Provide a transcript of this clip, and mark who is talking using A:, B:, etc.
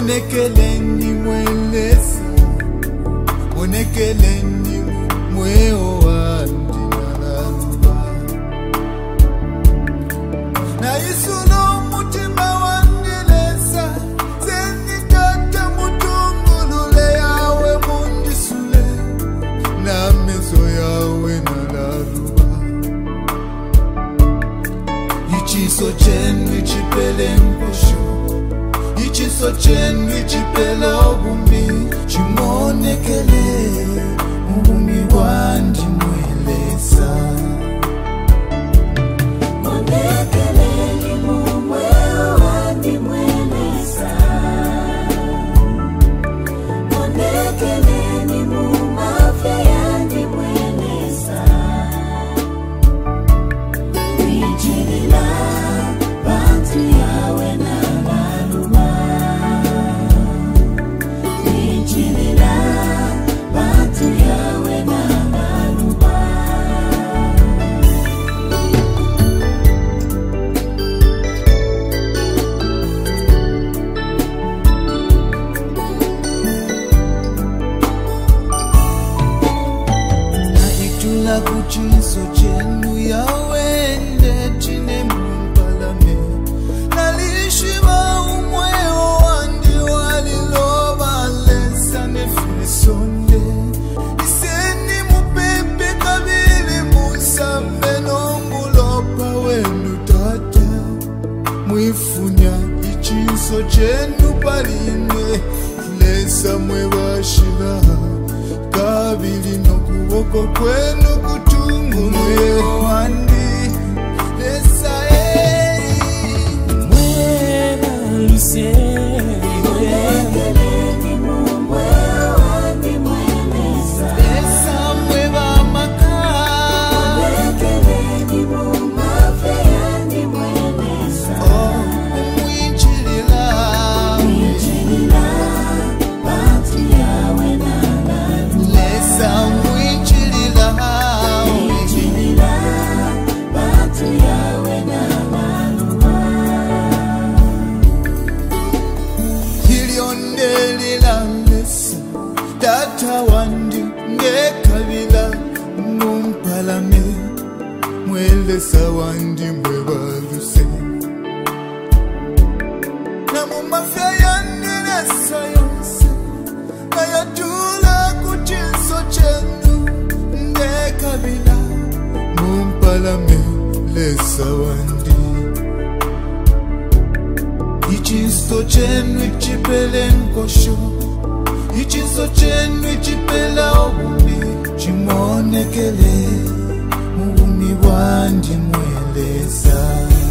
A: Monekeleni mwelesa, monekeleni mweo wandi nalaluba. Na isuno mutima wandilesa, zeni kata mutungulule yawe mundisule, na mezo yawe nalaluba. Ichiso chenu ichipele mposho, ichiso chenu ichipela obumi, chimonekele ubumi wandi mwelesa.
B: Monekeleni mumwe wandi mwelesa, monekeleni mumafya yandi mwelesa. Wijilila bantu yawe na
A: kuchiso chenu yawende chine mpalame, nalishiba umweo wandi waliloba lesa nefilisonde. Iseni mupepe kabili musambe nongulopa wenu tata, mwifunya ichiso chenu paline lesa mwebashila kabili nokuwoko kwenu kutungu mweo wandi lesa
B: mwena luse. Monekeleni mumwe wandi mwelesa,
A: lesa mweba maka.
B: monekeleni mumafya yandi mwelesa.
A: Mwijilila
B: bantu yawe na
A: lesa mwijilila
B: bantu yawe na
A: hiliondelila lesa tata wandi ngekabila mumpalame, mwelesa wandi mwebaluse. Na mumafya yandi lesa yonse, ayatula kuchiso chenu ngekabila mumpalame lesa wandi. Ichiso chenu ichipele nkosho, ichiso chenu ichipela obumi, chimonekele ubumi wandi mwelesa.